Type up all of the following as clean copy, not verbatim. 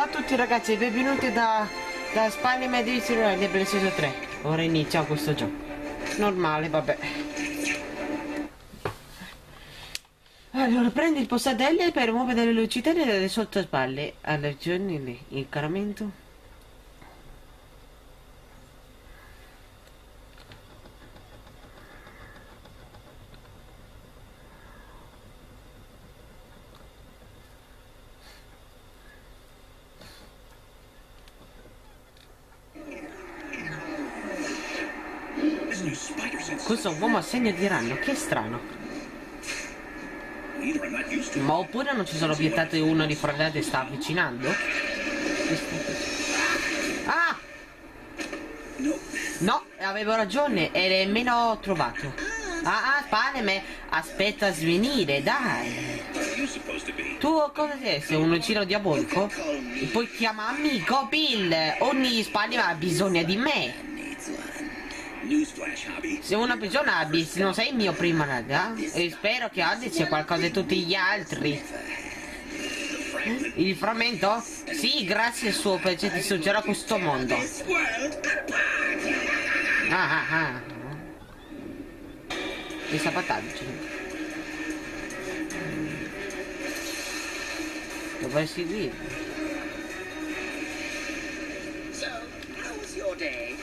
Ciao a tutti ragazzi, benvenuti da Spider-Man Division di PlayStation 3. Ora inizia questo gioco. Normale, vabbè. Allora, prendi il postadelli per muovere le velocità delle sottospalle. Allergioni, il caramento. Questo uomo a segno di ragno, che strano. Ma oppure non ci sono vietate uno di freddo e sta avvicinando? Ah! No, avevo ragione, e nemmeno ho trovato. Ah, Spider-Man, aspetta a svenire, dai. Tu cosa sei? Sei un uccino diabolico? E poi chiama amico Bill. Ogni Spider-Man ha bisogno di me. Se una persona abbia, non sei il mio primo raga. E spero che oggi sia qualcosa di tutti gli altri. Il frammento? Sì, grazie al suo perché ti distruggerà questo mondo. Ah. I sabotaggio. Dove seguire? So, how was your day?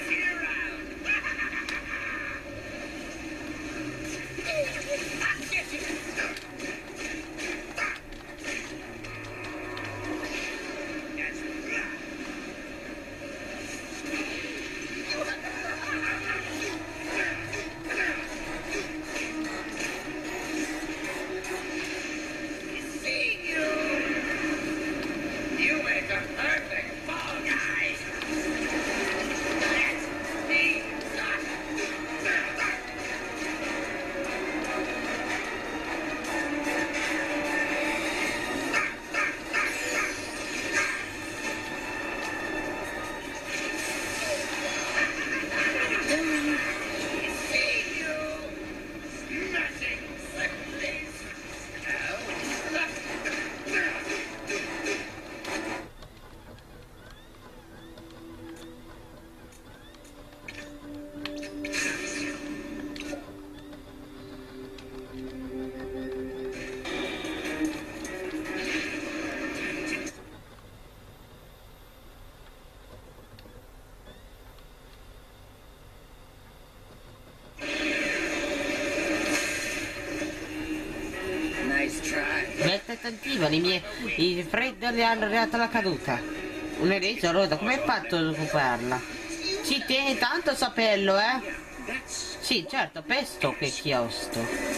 Bel tentativo, i freddi le hanno arrivato alla caduta. Un ereso roda, come hai fatto a recuperarla? Ci tieni tanto a saperlo, eh? Sì, certo, pesto che chiosto.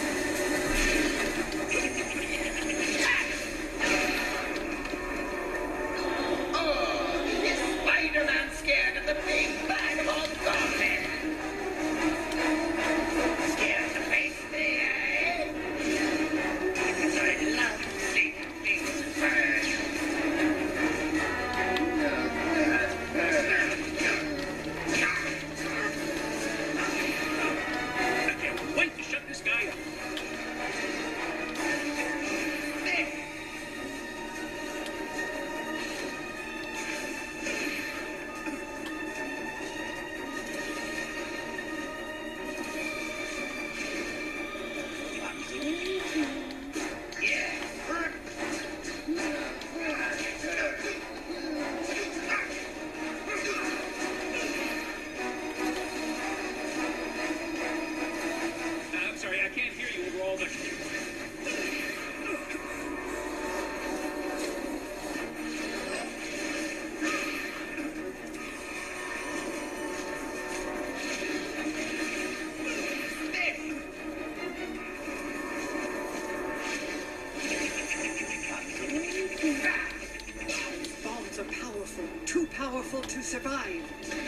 Too powerful to survive.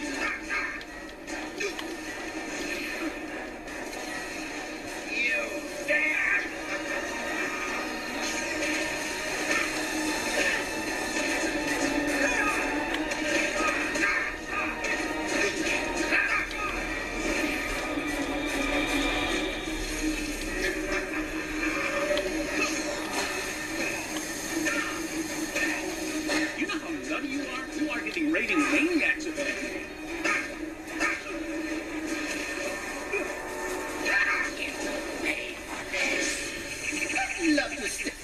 You dare! You know how raving maniacs abandoned me. Love to stay.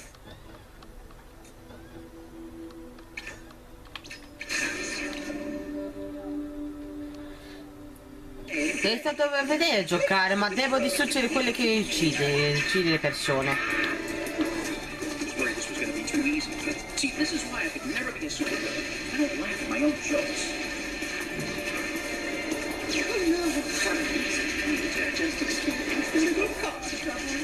Sei stato per vedere giocare, ma devo distruggere quelle che uccide le persone. Worried this was going to be too easy. See, this is why I could never be a superhero. I don't laugh at my own jokes. I love some things are just experienced a little car trouble.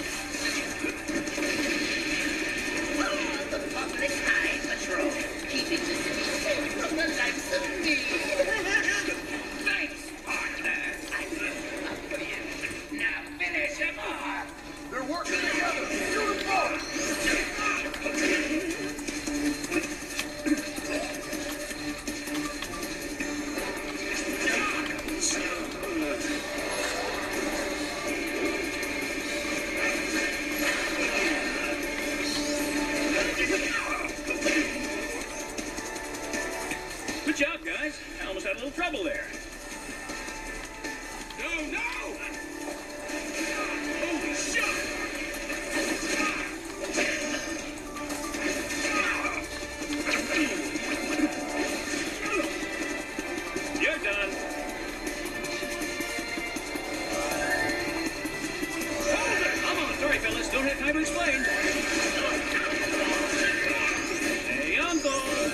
The public eye patrol, keeping the city safe from the likes of me. Thanks, partner. I live up for you. Now finish him off. They're working together. Beautiful. Good job, guys. I almost had a little trouble there. No, no! Holy shit! You're done. Hold it! I'm on. Sorry, fellas. Don't have time to explain. Hey, on board.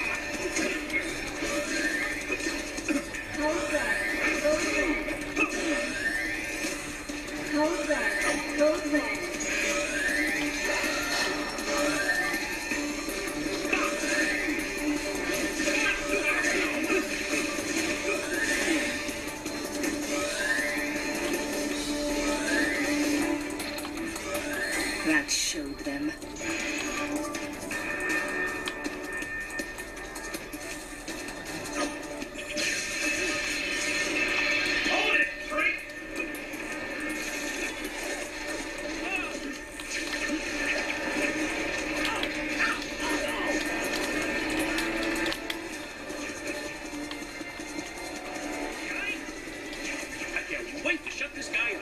That showed them. Hold it, freak! I can't wait to shut this guy up.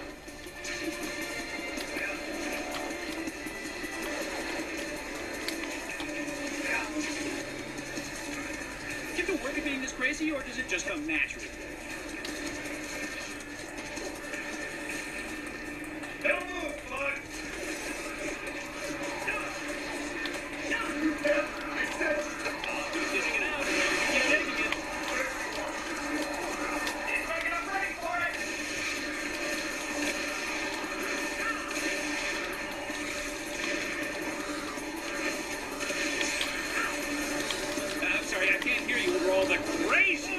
Get the work of being this crazy, or does it just come naturally? Don't move, bud. Dishing it out. Keep taking it. I'm ready for it. I'm sorry, I can't hear you over all the crazy.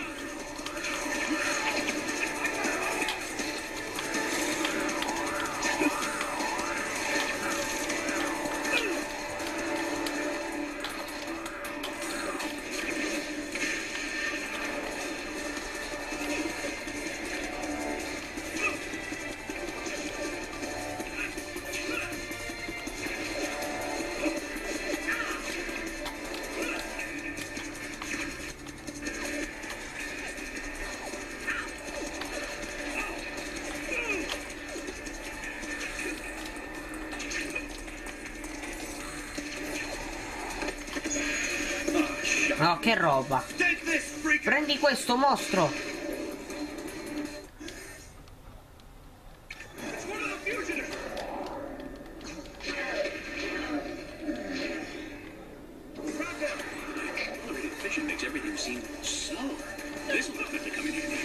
No, che roba. Take this, freak! Prendi questo, mostro. It's one of the fugitives! Rocket! Elevated vision makes everything seem slower. This will definitely come in handy.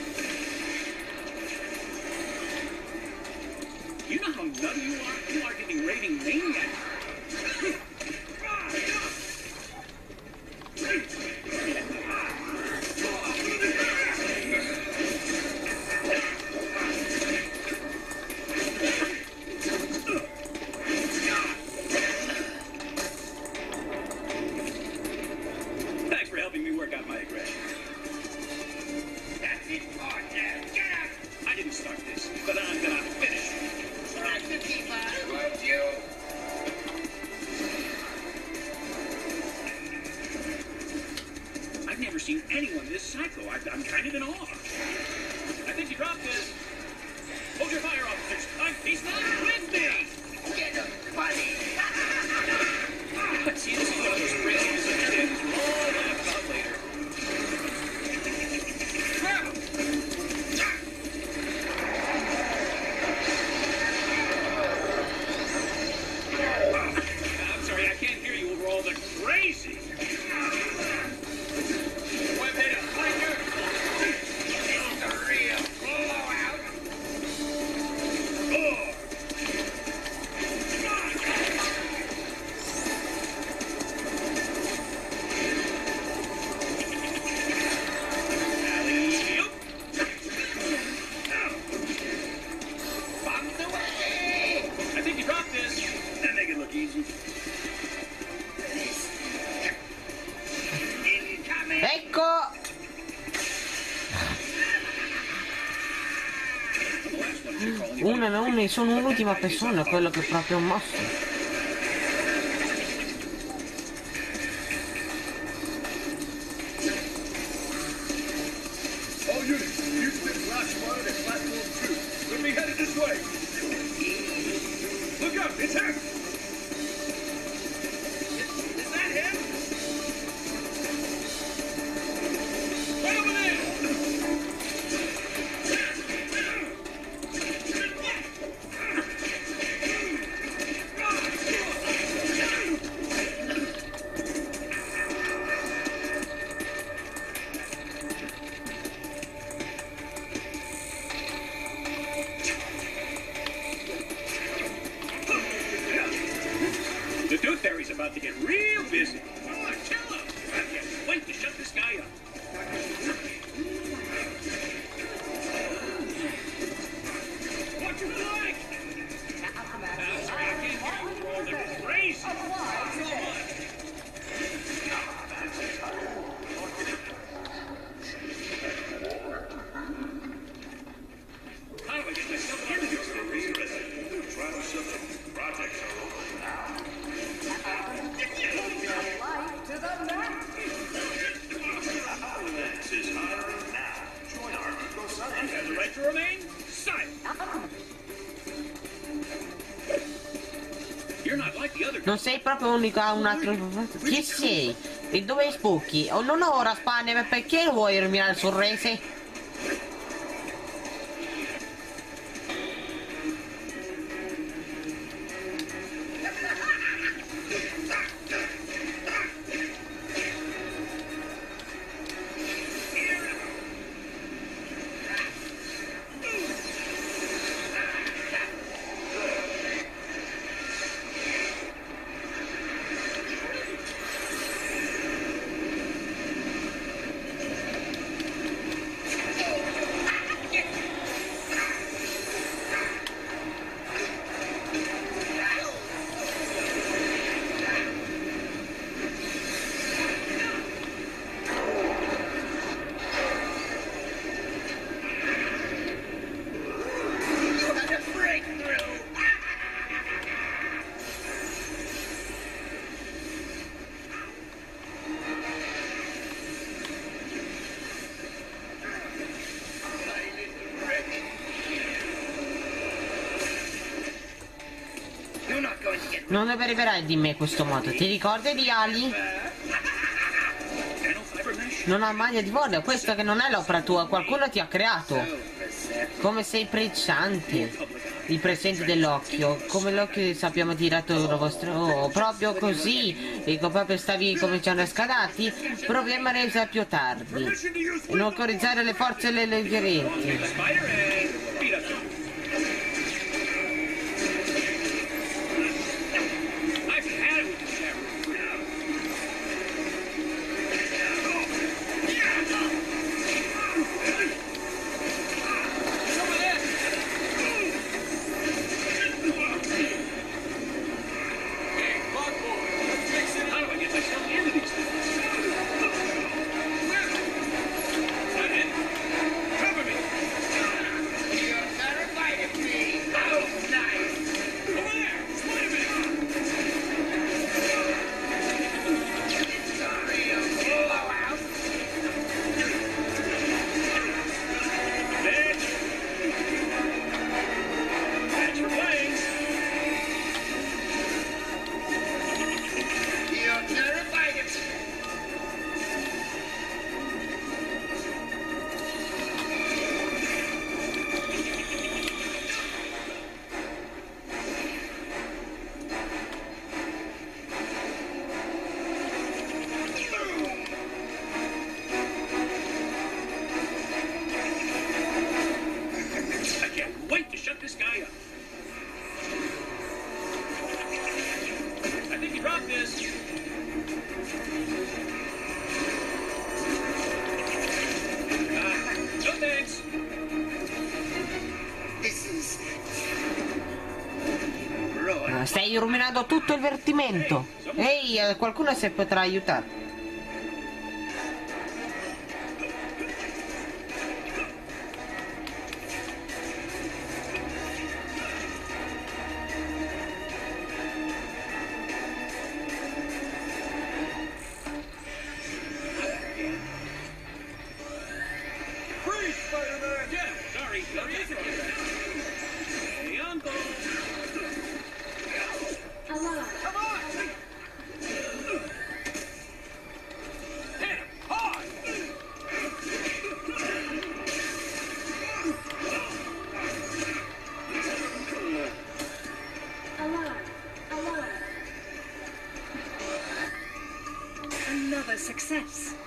You know how nutty you are? You are getting raving maniac. Thanks for helping me work out my aggression. That's it, partner. Get out! I didn't start this, but I'm gonna finish it. Right to keep on, won't you? I've never seen anyone this psycho. I'm kind of in awe. I think you dropped this. Hold your fire, officers. He's not with me. Get him, buddy! See, this is one of those crazy misunderstandings we'll all laugh about later. I'm sorry, I can't hear you over all the crazy. Web hit him. Right here. It's the real blowout! Oh. Alley-oop. Bomb the way! I think you dropped this. That make it look easy. Incoming! Ecco! Sono un'ultima persona, quello che proprio un mostro. All units, Houston, Flash 1 and Platform 2. We'll be headed this way. Look up, it's him! Is that him? Right over there! The Tooth Fairy's about to get real busy. Come on, kill him! I can't wait to shut this guy up. What you like? Sorry, I can't hear you. All the crazy. How do I get myself into this thing? Trial subject. Projects are over now. This is hiring now. Join our Eco Science. Has the right to remain silent. You're not like the other Non sei proprio unico a un altro. Chi sei? E dove spucchi? Oh, non ho ora spanne, ma perché vuoi rovinare sul rese? Non deve arrivare di me in questo modo. Ti ricordi di Ali? Non ha maglia di volo, questo che non è l'opera tua, qualcuno ti ha creato. Come sei precciante. Il presente dell'occhio, come l'occhio sappiamo tirato il vostro. Oh, proprio così. Dico, proprio stavi cominciando a scadarti? Proviamo a resa più tardi. E non autorizzare le forze leggerenti. hai rovinato tutto il vertimento. Ehi, qualcuno se potrà aiutare. Freeze, Spider-Man! Yeah, sorry. Stay on, though. Alarm. Come on! Hit him! Hard! Alarm. Alarm. Another success.